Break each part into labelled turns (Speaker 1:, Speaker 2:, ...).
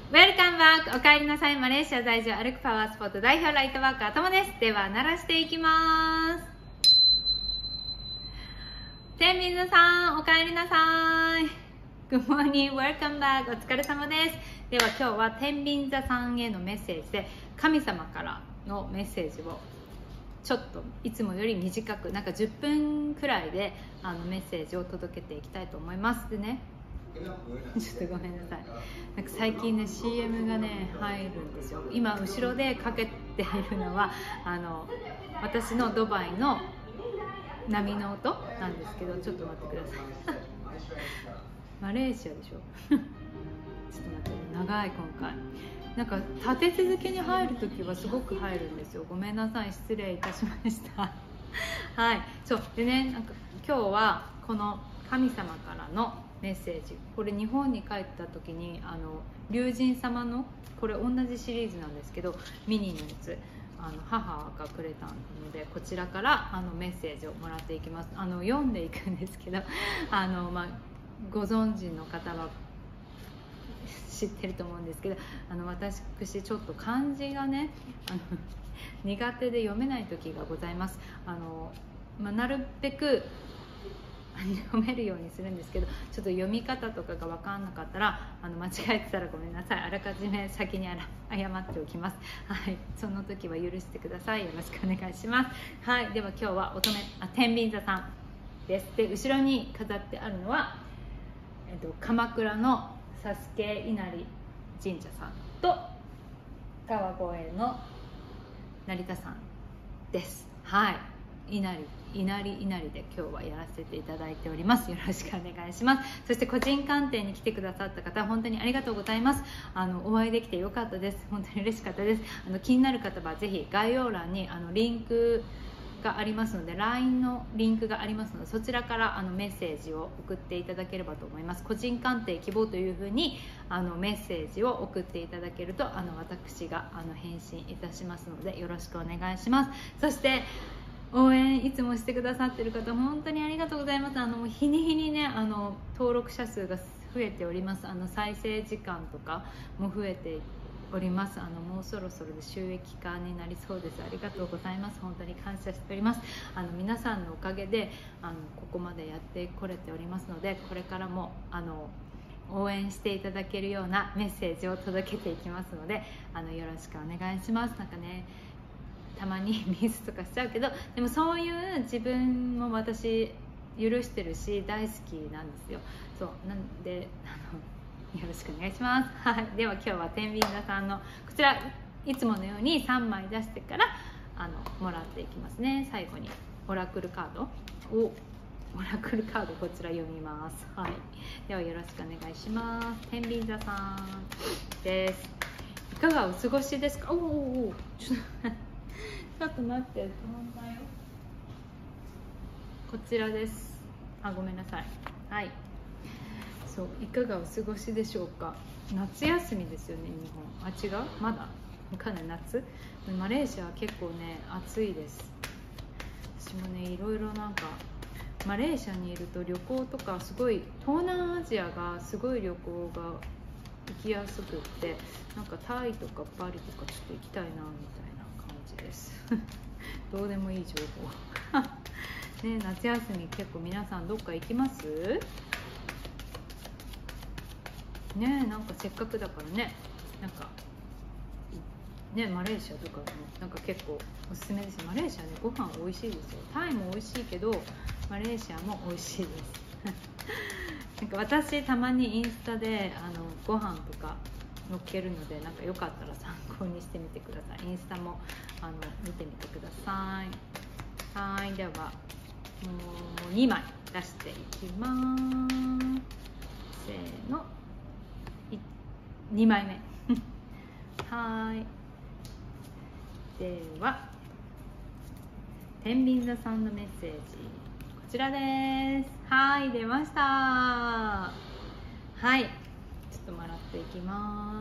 Speaker 1: ウェルカムバック。お帰りなさい。マレーシア在住歩くパワースポット代表ライトワーカーともです。では鳴らしていきます。天秤座さん、お帰りなさい。Good morning, welcome back。 お疲れ様です。では今日は天秤座さんへのメッセージで、神様からのメッセージをちょっといつもより短く、なんか10分くらいでメッセージを届けていきたいと思います。でね、ちょっとごめんなさい。なんか最近ね CM がね入るんですよ。今後ろでかけているのは私のドバイの波の音なんですけど、ちょっと待ってください。マレーシアでしょ。ちょっと待って、長い今回。なんか立て続けに入るときはすごく入るんですよ。ごめんなさい、失礼いたしました。はい、そうでね、なんか今日はこの神様からのメッセージ、これ日本に帰った時に龍神様のこれ同じシリーズなんですけど、ミニのやつ母がくれたので、こちらからメッセージをもらっていきます。読んでいくんですけど、ご存知の方は知ってると思うんですけど、私ちょっと漢字がね苦手で読めない時がございます。なるべく読めるようにするんですけど、ちょっと読み方とかが分かんなかったら間違えてたらごめんなさい。あらかじめ先に謝っておきます。はい、その時は許してください。よろしくお願いします。はい、では今日は天秤座さんです。で、後ろに飾ってあるのは、鎌倉のサスケ稲荷神社さんと川越の成田さんです。はい、稲荷で今日はやらせていただいております。よろしくお願いします。そして個人鑑定に来てくださった方、本当にありがとうございます。お会いできてよかったです。本当に嬉しかったです。気になる方はぜひ概要欄にリンクがありますので、 LINE のリンクがありますので、そちらからメッセージを送っていただければと思います。個人鑑定希望というふうにメッセージを送っていただけると私が返信いたしますので、よろしくお願いします。そして応援いつもしてくださってる方、本当にありがとうございます。日に日にね登録者数が増えております。再生時間とかも増えております。もうそろそろで収益化になりそうです。ありがとうございます。本当に感謝しております。皆さんのおかげでここまでやってこれておりますので、これからも応援していただけるようなメッセージを届けていきますので、よろしくお願いします。なんかね、たまにミスとかしちゃうけど、でもそういう自分も私許してるし大好きなんですよ。そうなんでよろしくお願いします。はい、では今日は天秤座さんのこちら、いつものように3枚出してからもらっていきますね。最後にオラクルカードこちら読みます。はい、ではよろしくお願いします。天秤座さんです。いかがお過ごしですか？ちょっと待って、こちらです。ごめんなさい。はい、そう、いかがお過ごしでしょうか。夏休みですよね、日本。違う、まだかなり夏。マレーシアは結構ね暑いです。私もねいろいろなんかマレーシアにいると旅行とかすごい、東南アジアがすごい旅行が行きやすくって、なんかタイとかバリとかちょっと行きたいなみたいな感じですどうでもいい情報ね、夏休み結構皆さんどっか行きますね。なんかせっかくだからね、なんかね、マレーシアとかもなんか結構おすすめです。マレーシアね、ご飯美味しいですよ。タイも美味しいけどマレーシアも美味しいですなんか私たまにインスタでご飯とか載っけるので、なんかよかったら参考にしてみてください。インスタも見てみてください。はい、ではもう2枚出していきます。せーの、2枚目はい、では天秤座さんのメッセージ、こちらです。はい、出ました。はい、ちょっともらっていきます。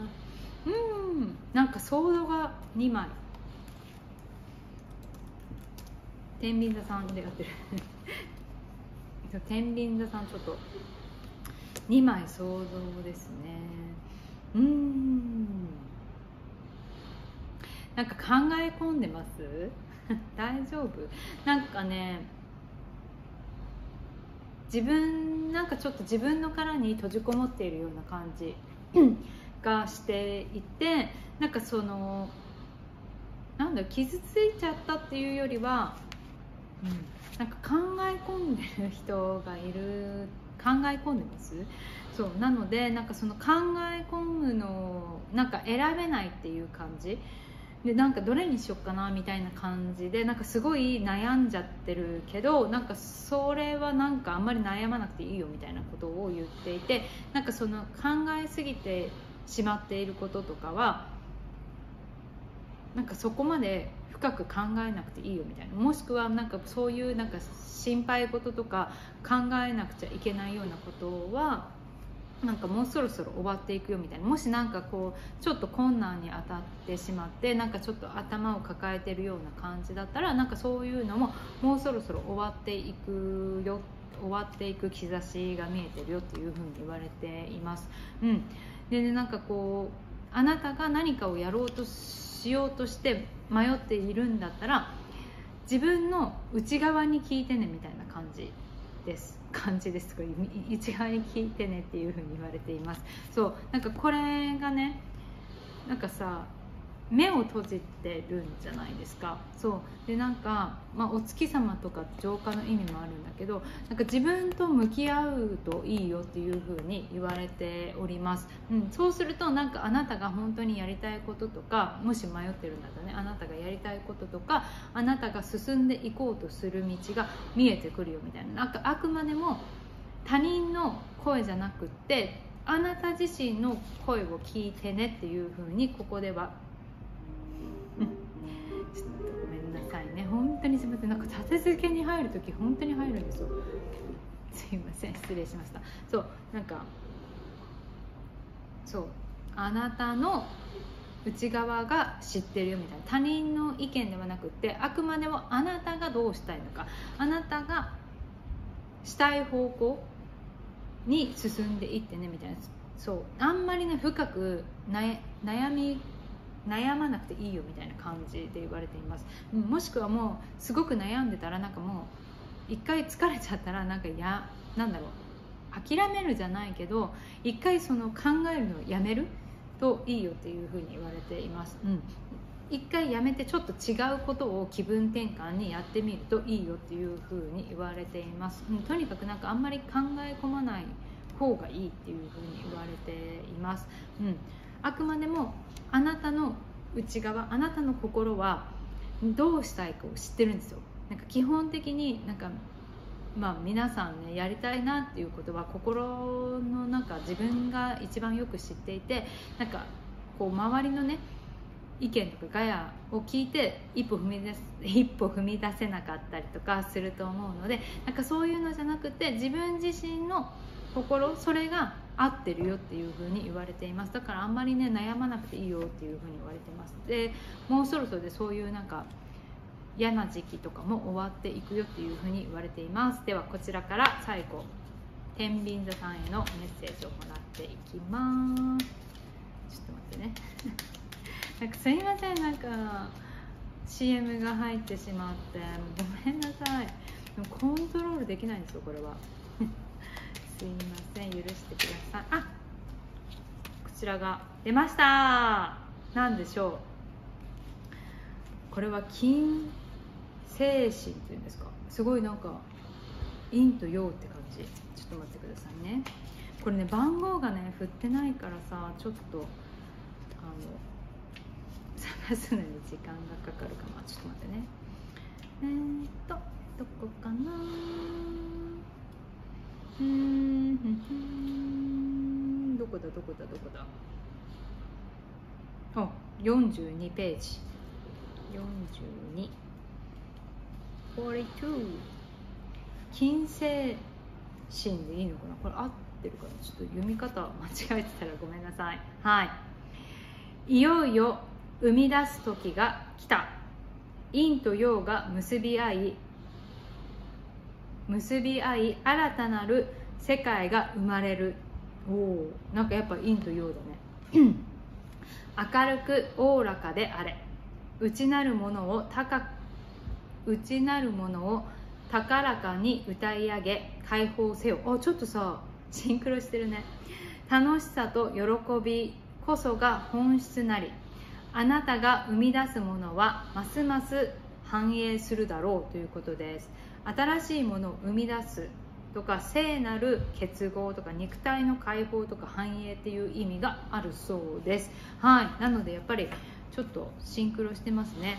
Speaker 1: なんかソードが2枚。天秤座さんでやってる天秤座さんちょっと2枚想像ですね。 なんか考え込んでます大丈夫？なんかね、なんかちょっと自分の殻に閉じこもっているような感じがしていて、なんかそのなんだろう、傷ついちゃったっていうよりは、なんか考え込んでる人がいる。考え込んでます。そうなので、なんかその考え込むのをなんか選べないっていう感じで、なんかどれにしよっかなみたいな感じで、なんかすごい悩んじゃってるけど、なんかそれはなんかあんまり悩まなくていいよみたいなことを言っていて、なんかその考えすぎてしまっていることとかはなんかそこまで深く考えなくていいよみたいな、もしくはなんかそういうなんか心配事とか考えなくちゃいけないようなことはなんかもうそろそろ終わっていくよみたいな、もしなんかこうちょっと困難に当たってしまってなんかちょっと頭を抱えてるような感じだったら、なんかそういうのももうそろそろ終わっていくよ、終わっていく兆しが見えてるよっていうふうに言われています。でね、なんかこうあなたが何かをやろうとしようとして迷っているんだったら自分の内側に聞いてねみたいな感じです内側に聞いてねっていう風に言われています。そうなんかこれがね、なんかさ目を閉じてるんじゃないですか。そうでなんか、お月様とか浄化の意味もあるんだけど、なんか自分と向き合うといいよっていう風に言われております。そうするとなんかあなたが本当にやりたいこととか、もし迷ってるんだったらね、あなたがやりたいこととかあなたが進んでいこうとする道が見えてくるよみたいな、なんかあくまでも他人の声じゃなくってあなた自身の声を聞いてねっていう風にここではちょっとごめんなさいね、本当にすみません。なんか立て続けに入るとき本当に入るんですよ。すいません、失礼しました。そうなんかそうあなたの内側が知ってるよみたいな、他人の意見ではなくってあくまでもあなたがどうしたいのか、あなたがしたい方向に進んでいってねみたいな。そうあんまりね深く悩まなくていいよみたいな感じで言われています。もしくはもうすごく悩んでたらなんかもう一回疲れちゃったらなんだろう、諦めるじゃないけど一回その考えるのをやめるといいよっていうふうに言われています。一回やめてちょっと違うことを気分転換にやってみるといいよっていうふうに言われています。とにかくなんかあんまり考え込まない方がいいっていうふうに言われています。あくまでもあなたの内側、あなたの心はどうしたいかを知ってるんですよ。なんか基本的になんか皆さんねやりたいなっていうことは心のなんか自分が一番よく知っていて、なんかこう周りのね意見とかガヤを聞いて一歩踏み出せなかったりとかすると思うので、なんかそういうのじゃなくて自分自身の心、それが合ってるよっていう風に言われています。だからあんまりね悩まなくていいよっていう風に言われてます。でもうそろそろでそういうなんか嫌な時期とかも終わっていくよっていう風に言われています。ではこちらから最後天秤座さんへのメッセージをもらっていきます。ちょっと待ってねなんかすいません、なんか CM が入ってしまってごめんなさい。でもコントロールできないんですよこれはすいません、許してください。こちらが出ました。何でしょう。これは金星神っていうんですか。すごいなんか陰と陽って感じ。ちょっと待ってくださいね。これね番号がね振ってないからさ、ちょっと探すのに時間がかかるかな。ちょっと待ってね。どこかな。どこだ。42ページ。42金星神でいいのかな、これ合ってるかな、ちょっと読み方間違えてたらごめんなさい。いよいよ生み出す時が来た。陰と陽が結び合い新たなる世界が生まれる。なんかやっぱ陰と陽だね明るくおおらかであれ。 内なるものを高らかに歌い上げ解放せよ。ちょっとさシンクロしてるね。楽しさと喜びこそが本質なり、あなたが生み出すものはますます繁栄するだろうということです。新しいものを生み出すとか、聖なる結合とか肉体の解放とか繁栄っていう意味があるそうです。はい、なのでやっぱりちょっとシンクロしてますね。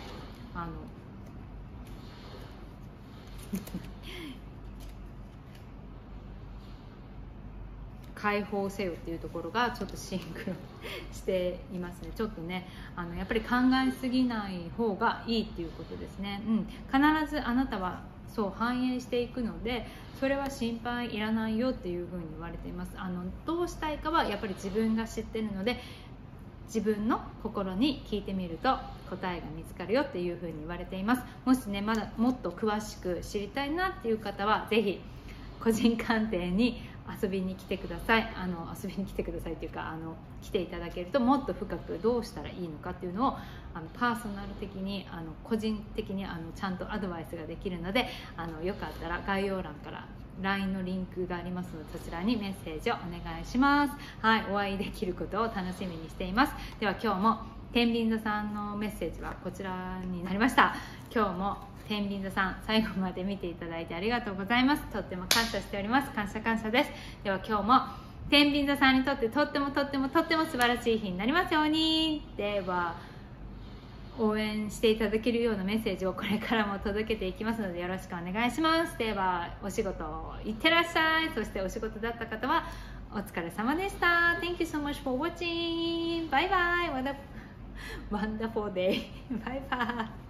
Speaker 1: 解放せよっていうところがちょっとシンクロしていますね。ちょっとねやっぱり考えすぎない方がいいっていうことですね。必ずあなたはそう反映していくので、それは心配いらないよっていうふうに言われています。どうしたいかはやっぱり自分が知ってるので、自分の心に聞いてみると答えが見つかるよっていうふうに言われています。もしねまだもっと詳しく知りたいなっていう方はぜひ個人鑑定に遊びに来てください。遊びに来てくださいっていうか来ていただけると、もっと深くどうしたらいいのかっていうのをパーソナル的に個人的にちゃんとアドバイスができるので、よかったら概要欄から LINE のリンクがありますので、そちらにメッセージをお願いします。はい、お会いできることを楽しみにしています。では今日も天秤座さんのメッセージはこちらになりました。今日も天秤座さん最後まで見ていただいてありがとうございます。とっても感謝しております。感謝です。では今日も天秤座さんにとってとっても素晴らしい日になりますように。では応援していただけるようなメッセージをこれからも届けていきますのでよろしくお願いします。ではお仕事いってらっしゃい。そしてお仕事だった方はお疲れ様でした。 Thank you so much for watching. Bye bye. What a wonderful day. Bye bye.